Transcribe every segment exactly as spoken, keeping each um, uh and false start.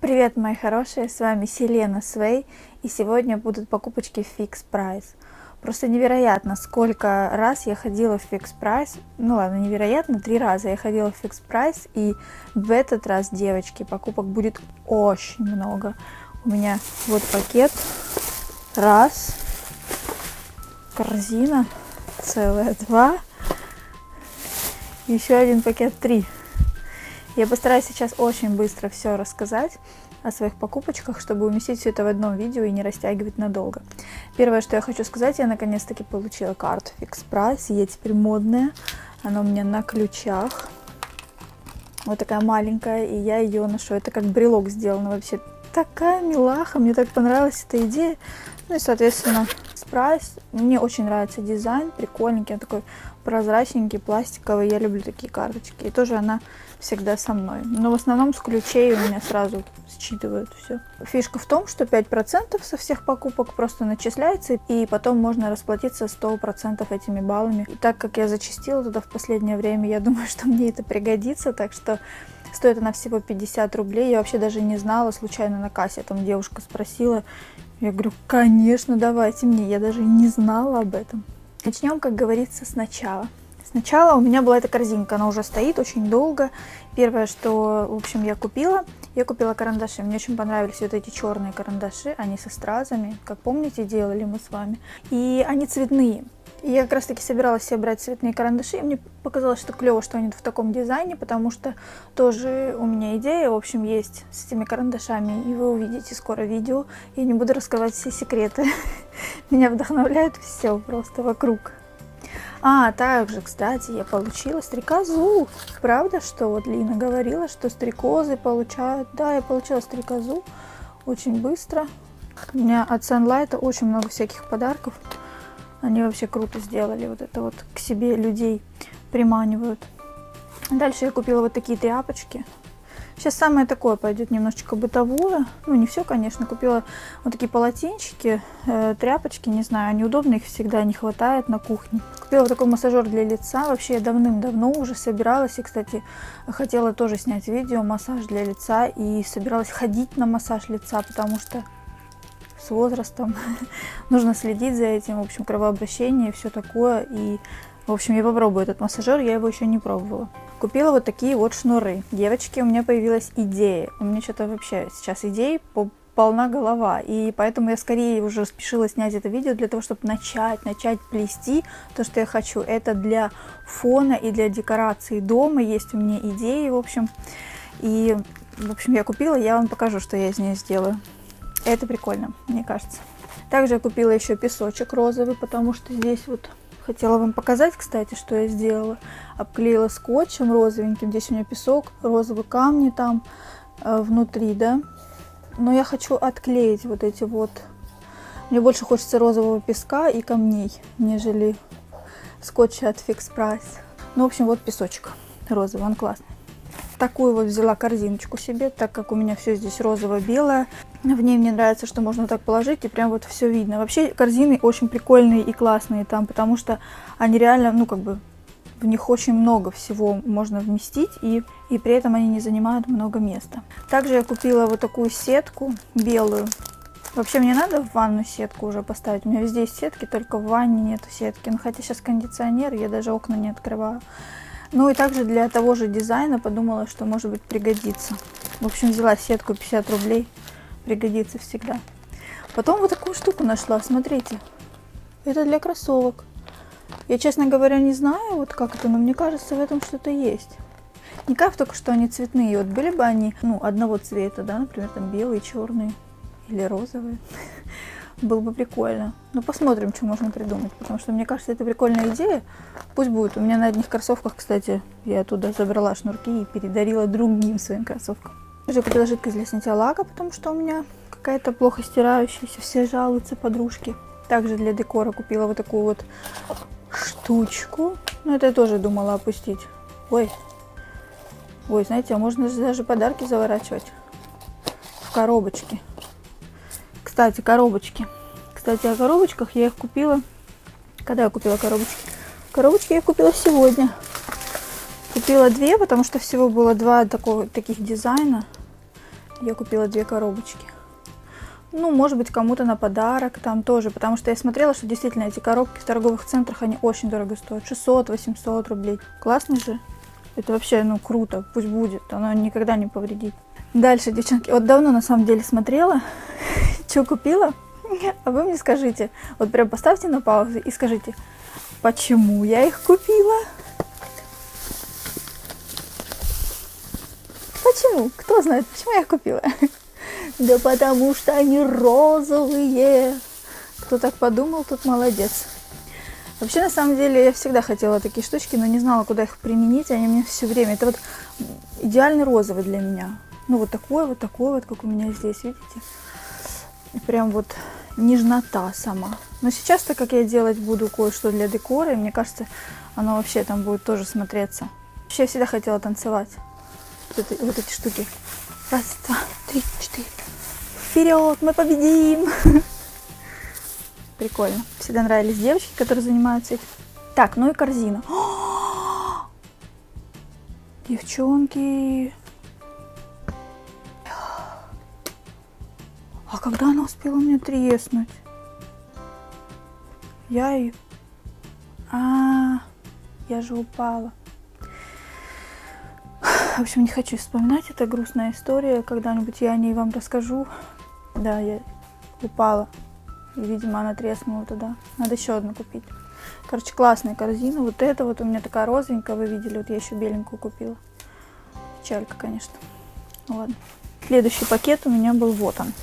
Привет, мои хорошие, с вами Селена Свей, и сегодня будут покупочки в Fix Price. Просто невероятно, сколько раз я ходила в Fix Price, ну ладно, невероятно, три раза я ходила в Fix Price, и в этот раз, девочки, покупок будет очень много. У меня вот пакет, раз, корзина целая, два, еще один пакет, три. Я постараюсь сейчас очень быстро все рассказать о своих покупочках, чтобы уместить все это в одном видео и не растягивать надолго. Первое, что я хочу сказать, я наконец-таки получила карту Fix Price, я теперь модная, она у меня на ключах, вот такая маленькая, и я ее ношу, это как брелок сделано вообще, такая милаха, мне так понравилась эта идея, ну и соответственно Price, мне очень нравится дизайн, прикольненький, он такой прозрачненький, пластиковый, я люблю такие карточки, и тоже она всегда со мной, но в основном с ключей у меня сразу считывают все. Фишка в том, что пять процентов со всех покупок просто начисляется, и потом можно расплатиться сто процентов этими баллами. И так как я зачастила туда в последнее время, я думаю, что мне это пригодится, так что стоит она всего пятьдесят рублей, я вообще даже не знала, случайно на кассе, там девушка спросила, я говорю, конечно, давайте мне, я даже не знала об этом. Начнем, как говорится, сначала. Сначала у меня была эта корзинка, она уже стоит очень долго. Первое, что, в общем, я купила, я купила карандаши. Мне очень понравились вот эти черные карандаши, они со стразами, как помните, делали мы с вами. И они цветные. И я как раз таки собиралась себе брать цветные карандаши, и мне показалось, что клево, что они в таком дизайне, потому что тоже у меня идея, в общем, есть с этими карандашами, и вы увидите скоро видео. Я не буду раскрывать все секреты. Меня вдохновляет все просто вокруг. А, также, кстати, я получила стрекозу. Правда, что вот Лина говорила, что стрекозы получают? Да, я получила стрекозу очень быстро. У меня от Sunlight очень много всяких подарков. Они вообще круто сделали, вот это вот к себе людей приманивают. Дальше я купила вот такие тряпочки. Сейчас самое такое пойдет немножечко бытовое. Ну, не все, конечно. Купила вот такие полотенчики, э, тряпочки, не знаю, они удобные, их всегда не хватает на кухне. Купила вот такой массажер для лица. Вообще я давным-давно уже собиралась. И, кстати, хотела тоже снять видео массаж для лица. И собиралась ходить на массаж лица, потому что с возрастом нужно следить за этим, в общем, кровообращение, все такое, и, в общем, я попробую этот массажер, я его еще не пробовала. Купила вот такие вот шнуры. Девочки, у меня появилась идея, у меня что-то вообще сейчас идей полна голова, и поэтому я скорее уже спешила снять это видео для того, чтобы начать, начать плести то, что я хочу. Это для фона и для декорации дома, есть у меня идеи, в общем, и, в общем, я купила, я вам покажу, что я из нее сделаю. Это прикольно, мне кажется. Также я купила еще песочек розовый, потому что здесь вот хотела вам показать, кстати, что я сделала. Обклеила скотчем розовеньким. Здесь у меня песок, розовые камни там э, внутри, да. Но я хочу отклеить вот эти вот. Мне больше хочется розового песка и камней, нежели скотча от Fix Price. Ну, в общем, вот песочек розовый, он классный. Такую вот взяла корзиночку себе, так как у меня все здесь розово-белое. В ней мне нравится, что можно так положить, и прям вот все видно. Вообще корзины очень прикольные и классные там, потому что они реально, ну как бы, в них очень много всего можно вместить, и, и при этом они не занимают много места. Также я купила вот такую сетку белую. Вообще мне надо в ванну сетку уже поставить. У меня везде есть сетки, только в ванне нету сетки. Ну хотя сейчас кондиционер, я даже окна не открываю. Ну и также для того же дизайна подумала, что может быть пригодится. В общем, взяла сетку пятьдесят рублей. Пригодится всегда. Потом вот такую штуку нашла, смотрите. Это для кроссовок. Я, честно говоря, не знаю, вот как это, но мне кажется, в этом что-то есть. Не кайф только, что они цветные. Вот были бы они, ну, одного цвета, да, например, там белые, черные или розовые. Было бы прикольно. Но посмотрим, что можно придумать, потому что мне кажется, это прикольная идея. Пусть будет. У меня на одних кроссовках, кстати, я оттуда забрала шнурки и передарила другим своим кроссовкам. Я купила жидкость для снятия лака, потому что у меня какая-то плохо стирающаяся, все жалуются подружки. Также для декора купила вот такую вот штучку. Ну, это я тоже думала опустить. Ой. Ой, знаете, а можно же даже подарки заворачивать в коробочки. Кстати, коробочки. Кстати, о коробочках я их купила. Когда я купила коробочки? Коробочки я купила сегодня. Купила две, потому что всего было два такого, таких дизайна. Я купила две коробочки. Ну, может быть, кому-то на подарок там тоже, потому что я смотрела, что действительно эти коробки в торговых центрах, они очень дорого стоят. шестьсот-восемьсот рублей. Классно же. Это вообще, ну, круто. Пусть будет. Оно никогда не повредит. Дальше, девчонки. Вот давно, на самом деле, смотрела, что купила. А вы мне скажите, вот прям поставьте на паузу и скажите, почему я их купила? Почему? Кто знает, почему я их купила? Да потому что они розовые. Кто так подумал, тот молодец. Вообще, на самом деле, я всегда хотела такие штучки, но не знала, куда их применить. Они мне все время... Это вот идеальный розовый для меня. Ну, вот такой, вот такой вот, как у меня здесь, видите? Прям вот нежнота сама. Но сейчас-то, как я делать буду кое-что для декора, и мне кажется, оно вообще там будет тоже смотреться. Вообще, я всегда хотела танцевать. Вот эти, вот эти штуки. Раз, два, три, четыре. Вперед, мы победим! Прикольно. Всегда нравились девочки, которые занимаются этим. Так, ну и корзина. Девчонки. А когда она успела мне треснуть? Я ее... А, я же упала. В общем, не хочу вспоминать, это грустная история. Когда-нибудь я о ней вам расскажу. Да, я упала. И, видимо, она треснула туда. Надо еще одну купить. Короче, классная корзина. Вот эта вот у меня такая розовенькая, вы видели. Вот я еще беленькую купила. Печалька, конечно. Ладно. Следующий пакет у меня был вот он.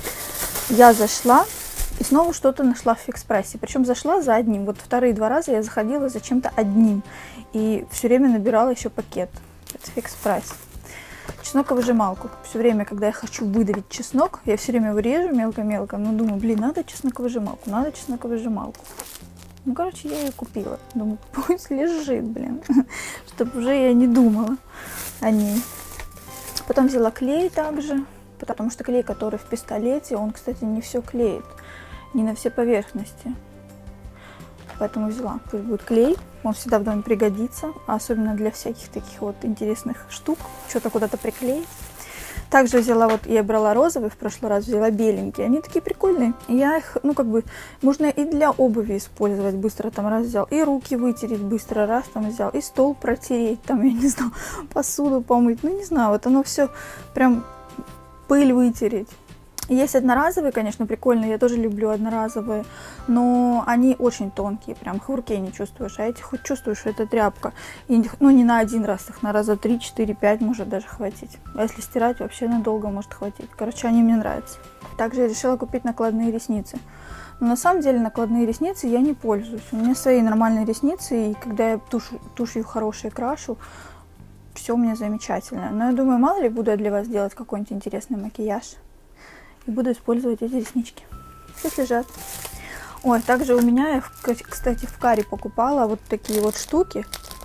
Я зашла и снова что-то нашла в Фикс Прайсе. Причем зашла за одним. Вот вторые два раза я заходила за чем-то одним. И все время набирала еще пакет. Это Фикс Прайс. Чесноковыжималку. Все время, когда я хочу выдавить чеснок, я все время его режу мелко-мелко. Но думаю, блин, надо чесноковыжималку, надо чесноковыжималку. Ну, короче, я ее купила. Думаю, пусть лежит, блин. Чтобы уже я не думала о ней. Потом взяла клей также. Потому что клей, который в пистолете, он, кстати, не все клеит. Не на все поверхности. Поэтому взяла. Пусть будет клей. Он всегда в доме пригодится. Особенно для всяких таких вот интересных штук. Что-то куда-то приклеить. Также взяла, вот я брала розовый, в прошлый раз взяла беленькие. Они такие прикольные. Я их, ну как бы, можно и для обуви использовать. Быстро там раз взял. И руки вытереть быстро раз там взял. И стол протереть. Там, я не знаю, посуду помыть. Ну не знаю, вот оно все прям пыль вытереть. Есть одноразовые, конечно, прикольные, я тоже люблю одноразовые, но они очень тонкие, прям их в руке не чувствуешь, а эти хоть чувствуешь, что это тряпка. И, ну, не на один раз, их на раза три, четыре, пять может даже хватить. А если стирать, вообще надолго может хватить. Короче, они мне нравятся. Также я решила купить накладные ресницы. Но на самом деле накладные ресницы я не пользуюсь. У меня свои нормальные ресницы, и когда я тушь, тушью хорошие крашу, все у меня замечательно. Но я думаю, мало ли буду я для вас делать какой-нибудь интересный макияж. И буду использовать эти реснички. Пусть лежат. Ой, также у меня, я, кстати, в Каре покупала вот такие вот штуки.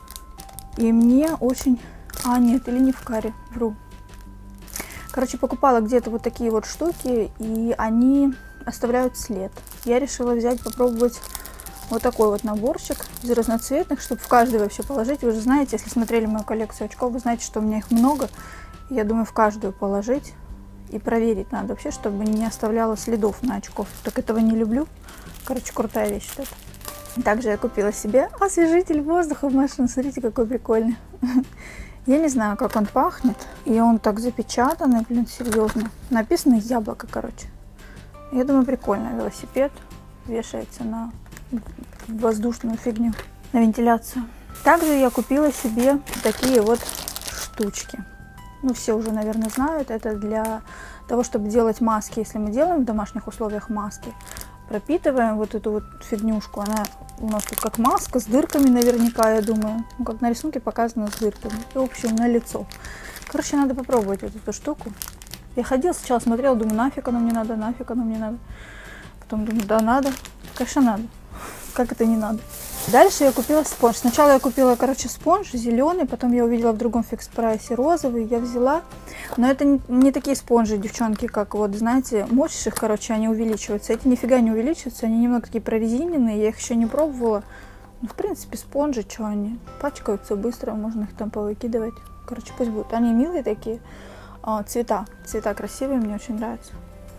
И мне очень... А, нет, или не в Каре, вру. Короче, покупала где-то вот такие вот штуки, и они оставляют след. Я решила взять, попробовать вот такой вот наборчик из разноцветных, чтобы в каждый вообще положить. Вы же знаете, если смотрели мою коллекцию очков, вы знаете, что у меня их много. Я думаю, в каждую положить. И проверить надо вообще, чтобы не оставляло следов на очков. Так этого не люблю. Короче, крутая вещь вот эта. Также я купила себе освежитель воздуха в машину. Смотрите, какой прикольный. Я не знаю, как он пахнет. И он так запечатанный, блин, серьезно. Написано яблоко, короче. Я думаю, прикольно. Велосипед вешается на воздушную фигню, на вентиляцию. Также я купила себе такие вот штучки. Ну, все уже, наверное, знают. Это для того, чтобы делать маски. Если мы делаем в домашних условиях маски, пропитываем вот эту вот фигнюшку. Она у нас тут как маска с дырками наверняка, я думаю. Ну, как на рисунке показано с дырками. И, в общем, на лицо. Короче, надо попробовать вот эту штуку. Я ходила сначала, смотрела, думаю, нафиг оно мне надо, нафиг оно мне надо. Потом думаю, да, надо. Конечно, надо. Как это не надо? Дальше я купила спонж. Сначала я купила, короче, спонж зеленый, потом я увидела в другом Фикс Прайсе розовый, я взяла. Но это не, не такие спонжи, девчонки, как вот, знаете, мочишь их, короче, они увеличиваются. Эти нифига не увеличиваются, они немного такие прорезиненные, я их еще не пробовала. Ну, в принципе, спонжи, что они, пачкаются быстро, можно их там повыкидывать. Короче, пусть будут. Они милые такие. А, цвета. Цвета красивые, мне очень нравятся.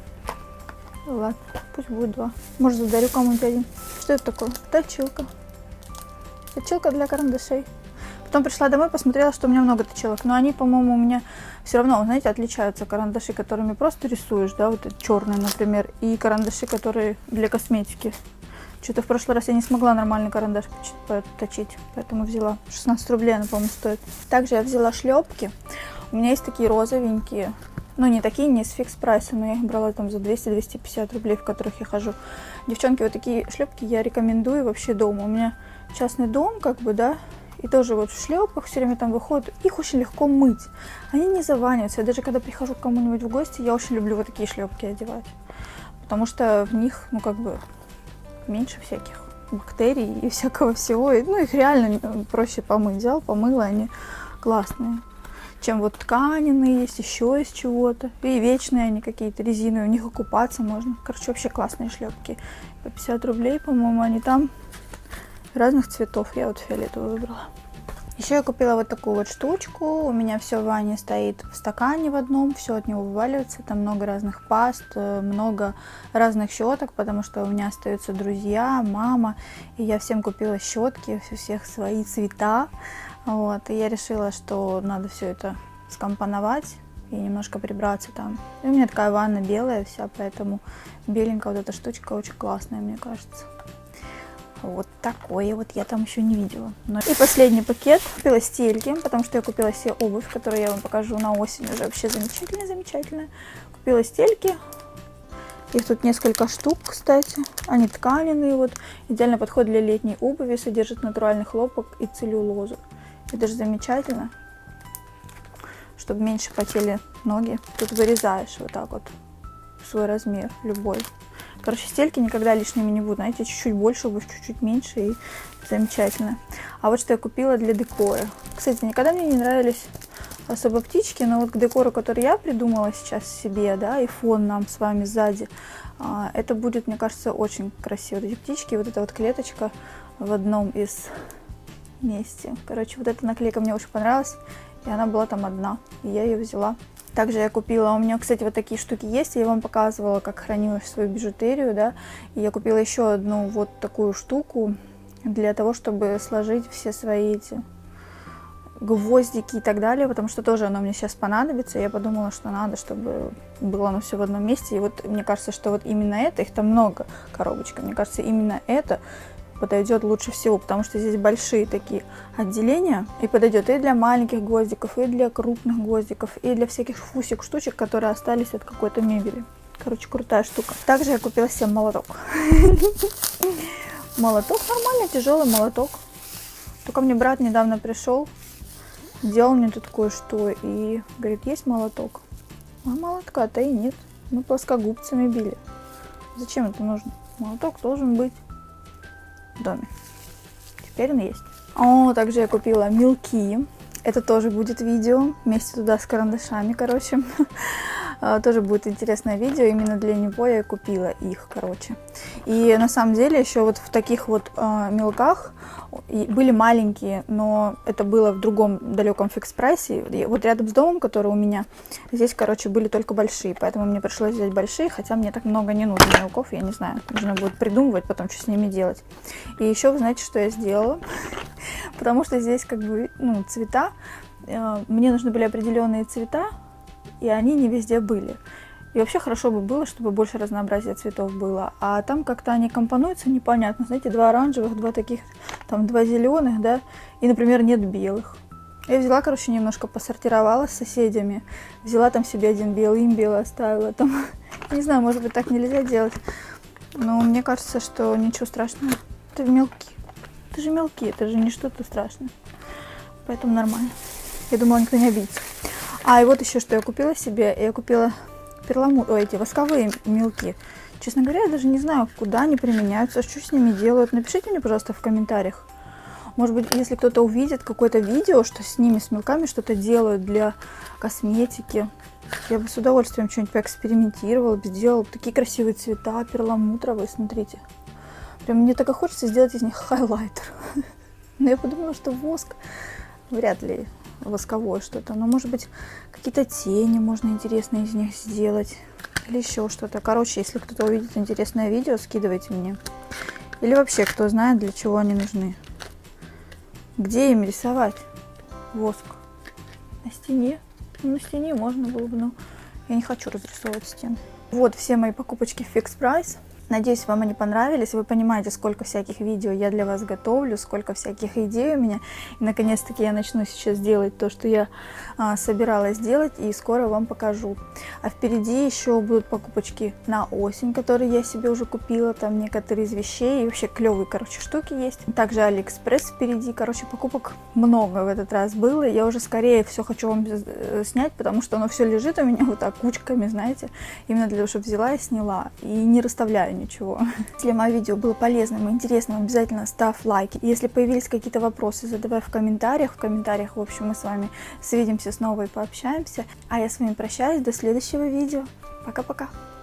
Ладно, пусть будет два. Может, задарю кому-нибудь один. Что это такое? Точилка. Точилка для карандашей. Потом пришла домой, посмотрела, что у меня много точилок. Но они, по-моему, у меня все равно, знаете, отличаются. Карандаши, которыми просто рисуешь, да, вот черные, например, и карандаши, которые для косметики. Что-то в прошлый раз я не смогла нормальный карандаш точить, поэтому взяла. шестнадцать рублей она, по-моему, стоит. Также я взяла шлепки. У меня есть такие розовенькие. Ну, не такие, не с фикс прайса, но я их брала там за двести — двести пятьдесят рублей, в которых я хожу. Девчонки, вот такие шлепки я рекомендую вообще дома. У меня частный дом, как бы, да, и тоже вот в шлепках все время там выходят. Их очень легко мыть. Они не заваниваются. Я даже когда прихожу к кому-нибудь в гости, я очень люблю вот такие шлепки одевать. Потому что в них, ну, как бы, меньше всяких бактерий и всякого всего. И, ну, их реально проще помыть. Взял, помыла, они классные. Чем вот тканины есть, еще из чего-то. И вечные они какие-то, резиновые, у них окупаться можно. Короче, вообще классные шлепки. По пятьдесят рублей, по-моему, они там разных цветов. Я вот фиолетовую выбрала. Еще я купила вот такую вот штучку. У меня все в ванне стоит в стакане в одном, все от него вываливается. Там много разных паст, много разных щеток, потому что у меня остаются друзья, мама. И я всем купила щетки, у всех свои цвета. Вот, и я решила, что надо все это скомпоновать и немножко прибраться там. И у меня такая ванна белая вся, поэтому беленькая вот эта штучка очень классная, мне кажется. Вот такое вот я там еще не видела. Но... И последний пакет. Купила стельки, потому что я купила себе обувь, которую я вам покажу на осень. Уже вообще замечательная-замечательная. Купила стельки. Их тут несколько штук, кстати. Они тканиные, вот. Идеально подходят для летней обуви. Содержит натуральный хлопок и целлюлозу. Это же замечательно. Чтобы меньше потели ноги. Тут вырезаешь вот так вот свой размер, любой. Короче, стельки никогда лишними не будут. Знаете, чуть-чуть больше обувь, чуть-чуть меньше, и замечательно. А вот что я купила для декора. Кстати, никогда мне не нравились особо птички, но вот к декору, который я придумала сейчас себе, да, и фон нам с вами сзади, это будет, мне кажется, очень красиво. Вот эти птички, вот эта вот клеточка в одном из месте. Короче, вот эта наклейка мне очень понравилась, и она была там одна, и я ее взяла. Также я купила, у меня, кстати, вот такие штуки есть, я вам показывала, как храню свою бижутерию, да, и я купила еще одну вот такую штуку для того, чтобы сложить все свои эти гвоздики и так далее, потому что тоже оно мне сейчас понадобится. Я подумала, что надо, чтобы было оно все в одном месте. И вот мне кажется, что вот именно это, их там много коробочек, мне кажется, именно это подойдет лучше всего, потому что здесь большие такие отделения, и подойдет и для маленьких гвоздиков, и для крупных гвоздиков, и для всяких фусик, штучек, которые остались от какой-то мебели. Короче, крутая штука. Также я купила себе молоток. Молоток нормальный, тяжелый молоток. Только мне брат недавно пришел, делал мне тут кое-что и говорит, есть молоток? А молотка-то и нет. Мы плоскогубцами били. Зачем это нужно? Молоток должен быть в доме. Теперь он есть. О, также я купила мелки. Это тоже будет видео вместе туда с карандашами, короче. Тоже будет интересное видео. Именно для него я купила их, короче. И на самом деле еще вот в таких вот э, мелках были маленькие, но это было в другом далеком фикс-прайсе. Вот рядом с домом, который у меня, здесь, короче, были только большие. Поэтому мне пришлось взять большие, хотя мне так много не нужно мелков. Я не знаю, нужно будет придумывать потом, что с ними делать. И еще, вы знаете, что я сделала? Потому что здесь как бы, ну, цвета. Э, мне нужны были определенные цвета, и они не везде были. И вообще хорошо бы было, чтобы больше разнообразия цветов было. А там как-то они компонуются непонятно. Знаете, два оранжевых, два таких, там два зеленых, да. И, например, нет белых. Я взяла, короче, немножко посортировала с соседями. Взяла там себе один белый, им белый оставила. Там, не знаю, может быть, так нельзя делать. Но мне кажется, что ничего страшного. Это мелки. Это же мелки, это же не что-то страшное. Поэтому нормально. Я думала, никто не обидится. А, и вот еще что я купила себе. Я купила перламутр, ой, эти восковые мелки. Честно говоря, я даже не знаю, куда они применяются, что с ними делают. Напишите мне, пожалуйста, в комментариях. Может быть, если кто-то увидит какое-то видео, что с ними, с мелками что-то делают для косметики, я бы с удовольствием что-нибудь поэкспериментировала, сделала. Такие красивые цвета, перламутровые, смотрите. Прям мне так и хочется сделать из них хайлайтер. Но я подумала, что воск вряд ли восковое что-то. Но, может быть, какие-то тени можно интересные из них сделать. Или еще что-то. Короче, если кто-то увидит интересное видео, скидывайте мне. Или вообще, кто знает, для чего они нужны. Где им рисовать воск? На стене? Ну, на стене можно было бы, но я не хочу разрисовывать стены. Вот все мои покупочки в Fix Price. Надеюсь, вам они понравились. Вы понимаете, сколько всяких видео я для вас готовлю, сколько всяких идей у меня. И, наконец-таки, я начну сейчас делать то, что я а, собиралась делать, и скоро вам покажу. А впереди еще будут покупочки на осень, которые я себе уже купила. Там некоторые из вещей, и вообще клевые, короче, штуки есть. Также Алиэкспресс впереди. Короче, покупок много в этот раз было. Я уже скорее все хочу вам снять, потому что оно все лежит у меня вот так кучками, знаете. Именно для того, чтобы взяла и сняла. И не расставляю ничего. Если мое видео было полезным и интересным, обязательно ставь лайки. Если появились какие-то вопросы, задавай в комментариях. В комментариях, в общем, мы с вами свидимся снова и пообщаемся. А я с вами прощаюсь. До следующего видео. Пока-пока.